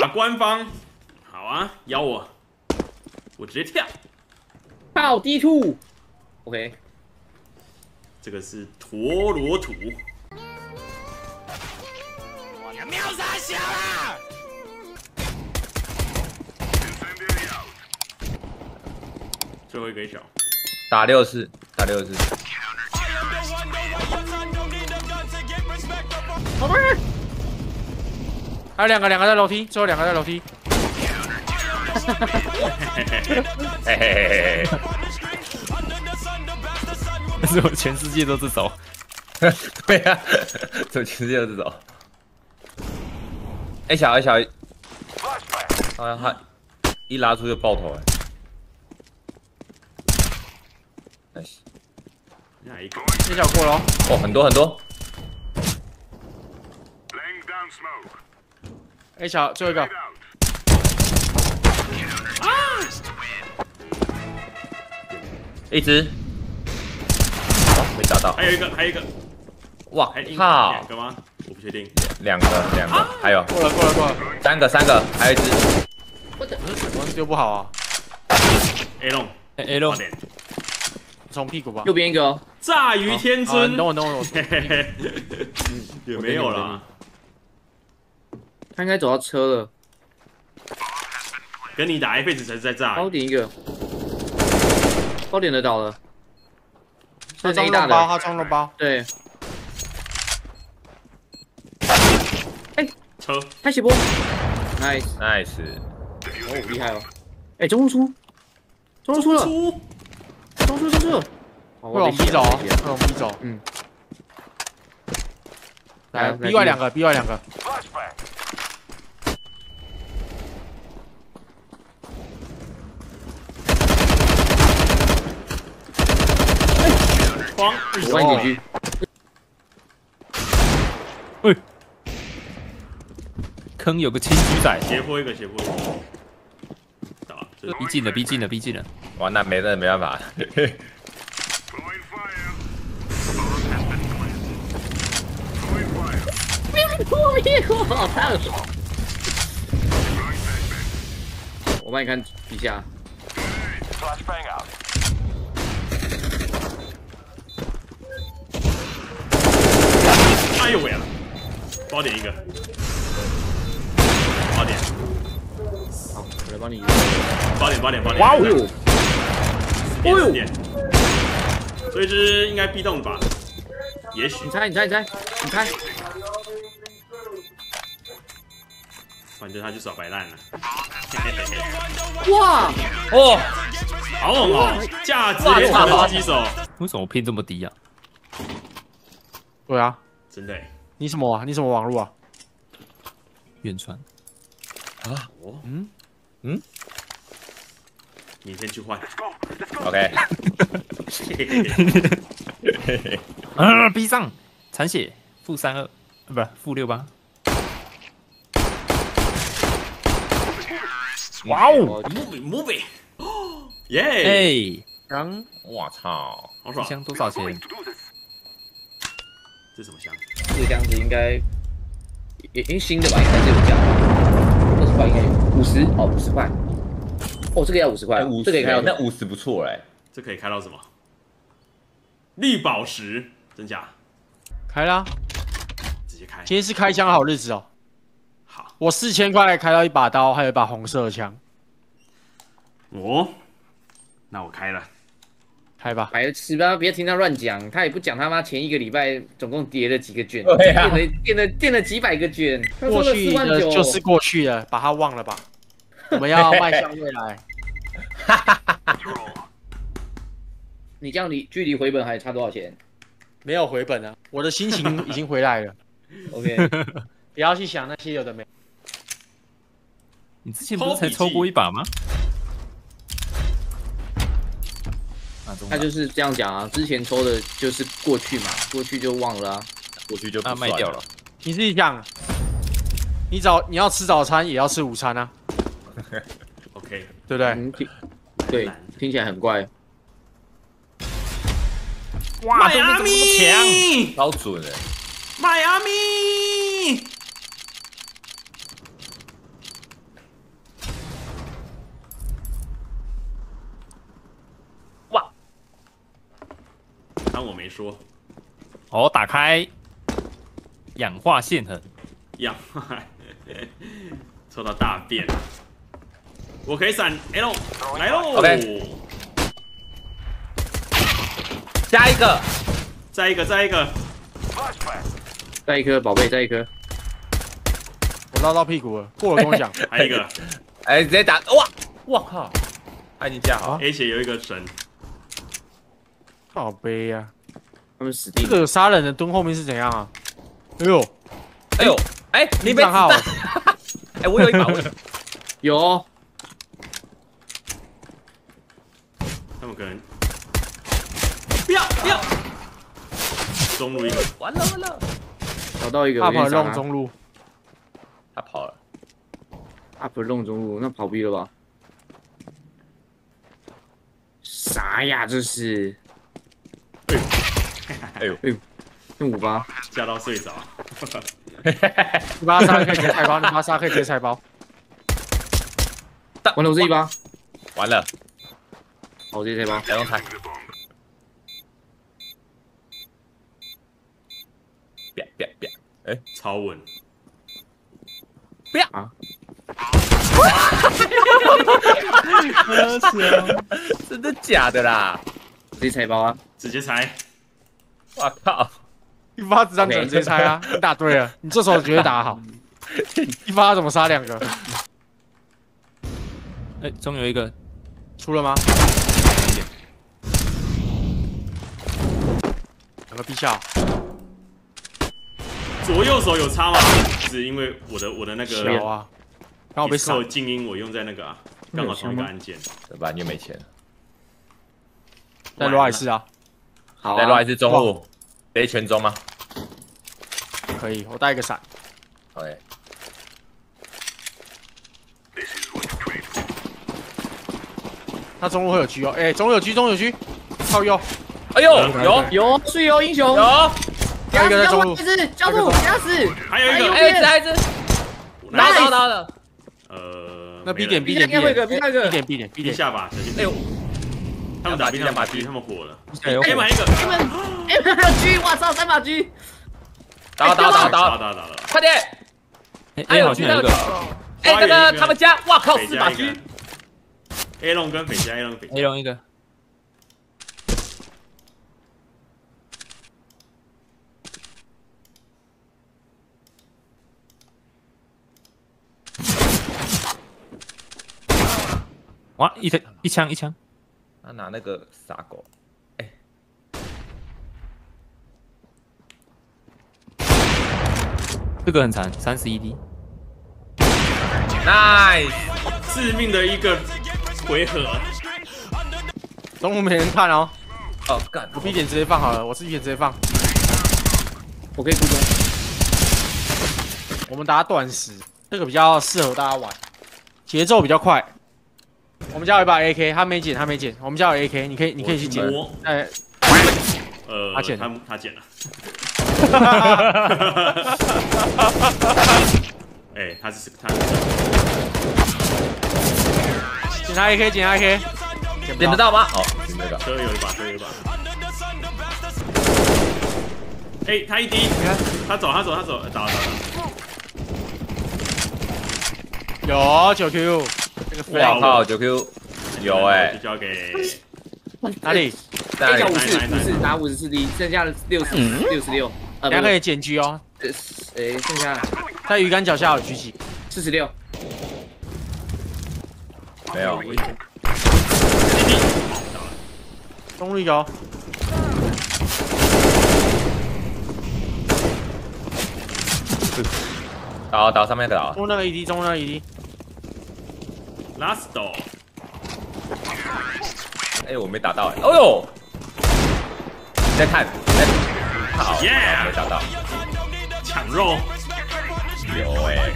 官方，好啊，邀我，我直接跳。 爆 D2。OK， 这个是陀螺图。 我要秒杀小啦！ 最后一个一小， 打64，打64。 后面，还有两个在楼梯，最后2个在楼梯。 嘿嘿嘿嘿。 但是我全世界都这首。 对啊，怎么全世界都这首？A 小 A 小，好像他一拉出就爆头哎。nice， 哪一个？ 一小过了哦，很多很多。 A 小最后一个。 一只，哦，没打到。 还有一个，还有一个。 哇还靠 ！2个吗？我不确定。 两个，还有过了。 三个，还有一只。 我丢不好啊。 A 龙 ，A 龙， 从屁股吧。 右边一个哦。 炸鱼天尊。 等我。 也没有啦。 他应该走到车了。 跟你打一辈子才是在炸。 包点一个。包点的倒了。 他装肉包，他装肉包。 对。 车。 开血波。nice。哦，厉害哦。哎，中路出。中路出了。中出了。 会往 B 走，会往 B 走。嗯。来 ，B 外2个，B 外2个。 慌！ 我帮你解狙。 喂，坑有个轻狙仔， 斜坡一个。打， 逼近了。 哇，那没办法。 好烫！我帮你看底下。 哎呦喂啊！包点一个。包点。 好，我来帮你。 包点。 哇哦！ 哦呦！所以这应该 B 动吧？也许。 你猜。 反正他就耍白烂了。 哇！ 哦， 好猛哦！价值连城的狙击手。 为什么我拼这么低啊？ 对啊。 真的。 你什么啊？你什么网路啊？ 远传。 啊？ 明天去换。 OK。 逼上残血-32，不是-68。 哇哦 ，move it， 耶！ 哎， 刚， 我操， 好爽！ 箱多少钱？ 这什么箱？ 这个箱子应该新的吧？应该是有价，20块应该有50哦，50块。哦，这个要50块，这个可以开到那50不错哎。 这可以开到什么？绿宝石，真假？ 开啦！ 直接开。 今天是开枪好日子哦。 好， 我4000块开到一把刀，还有一把红色的枪。 哦，那我开了。 开吧， 白痴吧，别听他乱讲，他也不讲他妈前一个礼拜总共叠了几个卷， 对啊， 垫了几百个卷， 过去的就是过去了，把它忘了吧。我们要迈向未来。 你这样距离回本还差多少钱？ 没有回本啊，我的心情已经回来了。 OK， 不要去想那些有的没。 你之前不是才抽过一把吗？ 他就是这样讲啊，之前抽的就是过去嘛，过去就忘了啊， 过去就卖掉了。 你自己想，你要吃早餐也要吃午餐啊。 OK， 对不对？ 对，听起来很怪。 哇，对面怎么这么强？ 超准哎！ 迈阿密， 当我没说。 哦，打开氧化线痕， 呀，抽到大便。我可以闪 L 来喽 OK 加一个， 再一个， 再一颗宝贝，再一颗。 我绕到屁股了，过了跟我讲。 还有一个哎，直接打，哇，我靠，他已经架好， A 血有一个神， 好悲呀！ 他们死定这了。 个杀人的蹲后面是怎样啊？哎呦， 哎呦，哎，你没子账号弹，哎，我有一把， 有， 他们可能不要，中路一个， 完了完了， 找到一个。 大跑我给你杀弄中路， 他跑了， up 弄中路，那跑逼了吧？啥呀？这是？ 哎呦， 用58。 吓到睡着。 你把他杀可以直接拆包，你把他杀可以直接拆包。 完了，我这18。 完了， 好，我直接拆包。 不用拆，别，哎， 超稳， 真的假的啦？ 直接拆包啊！ 直接拆。 我靠， 一发子弹只能直接拆啊！你打对了，你这时候绝对打得好。一发怎么杀2个？ 哎，中有一个， 出了吗？2个必笑。 左右手有差吗？是因为我的那个小啊，刚好被闪。 静音我用在那个啊，刚好同一个按键。 怎么办？你又没钱了， 再罗一次啊！ 好再乱啊。 一次中路，直接全中吗可以，我带一个闪。 ？OK， 他中路会有狙哦，哎，中路有狙，靠右， 哎呦，有有是有英雄。 有， 还有一个在中路， 加速，加死。 还有一个， 哎，一只，拿了， 那 B 没了点 B 点另外一个 B 点 B 下吧，小心。 哎呦， 他们打 B，他们打 B，他们火了。哎，买一个， 哎，还有狙，我操，3把狙。 打， 打， 快点！ 哎，好像有一个， 哎，那个他们家，哇靠，4把一个 A 龙跟北加 A 龙北加 A 龙一个，哇，一枪， 他拿那个傻狗， 这个很残，31D， ，nice， 致命的一个回合。 中路没人看哦， 哦干， 我 B 点直接放好了，我是 B 点直接放。 我可以孤中。 我们打短时，这个比较适合大家玩，节奏比较快。我们家有一把 AK， 他没捡，我们家有 AK， 你可以去捡。哎，他捡了， 他捡了。哎，他捡他 AK， 捡他 AK， 捡得到吗？哦，捡得到。 车有一把。哎，他一滴，他走，打。 有9Q， 这个废哇靠，9Q 有哎就，交给哪里？ 在哪里？ 54打54D，剩下的66。 大家可以捡狙哦， 剩下在鱼竿脚下有狙击。 46。 没有， 中路有， 打上面那个打， 中那个 ED， Last door。 哎，我没打到，哎呦，再看，好，没打到， 抢肉， 有哎，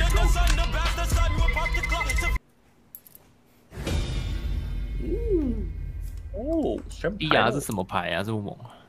哦， 迪亚是什么牌啊？这么猛啊！